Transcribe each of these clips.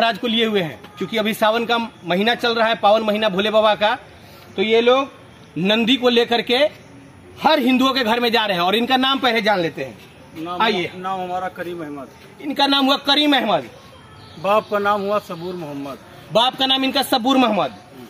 महाराज को लिए हुए हैं। क्योंकि अभी सावन का महीना चल रहा है, पावन महीना भोले बाबा का, तो ये लोग नंदी को लेकर के हर हिंदुओं के घर में जा रहे हैं। और इनका नाम पहले जान लेते हैं। आइए। नाम हमारा करीम अहमद। इनका नाम हुआ करीम अहमद। बाप का नाम हुआ सबूर मोहम्मद। बाप का नाम इनका सबूर मोहम्मद।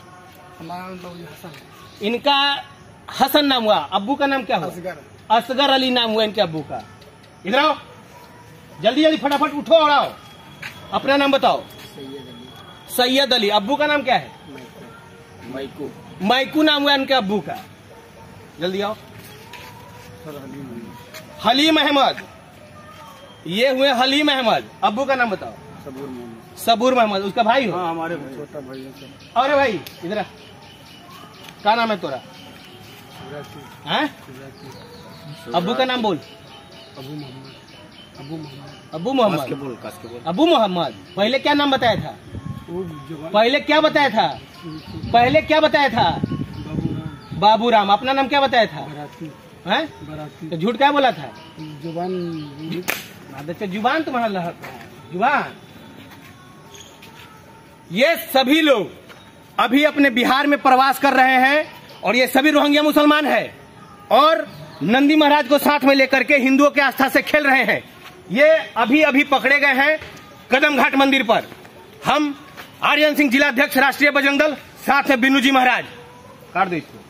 इनका हसन नाम हुआ। अब्बू का नाम क्या हुआ? असगर अली नाम हुआ इनके अब्बू का। इधर आओ, जल्दी जल्दी फटाफट उठो और आओ, अपना नाम बताओ। सैयद अली। अब्बू का नाम क्या है? मैकू। मैकू नाम हुआ इनके अब्बू का। जल्दी आओ। हलीम अहमद। ये हुए हलीम अहमद। अब्बू का नाम बताओ। सबूर मोहम्मद। सबूर मोहम्मद। उसका भाई हो? हाँ, हमारे छोटा भाई है। अरे भाई इधर क्या नाम है तोरा? हैं? अब्बू का नाम बोल। अबू मोहम्मद। अबू मोहम्मद। अब्बू मोहम्मद। अब्बू मोहम्मद। पहले क्या नाम बताया था? पहले क्या बताया था? पहले क्या बताया था? बाबूराम। अपना नाम क्या बताया था? हैं? तो झूठ क्या बोला था? जुबान। अच्छा, जुबान तुम्हारा लहक है। जुबान। ये सभी लोग अभी अपने बिहार में प्रवास कर रहे हैं और ये सभी रोहिंग्या मुसलमान हैं और नंदी महाराज को साथ में लेकर के हिंदुओं के आस्था से खेल रहे हैं। ये अभी अभी पकड़े गए हैं कदम घाट मंदिर पर। हम आर्यन सिंह, जिला अध्यक्ष, राष्ट्रीय बजरंग दल, साथ में बिन्नू जी महाराज। काट दो इसको।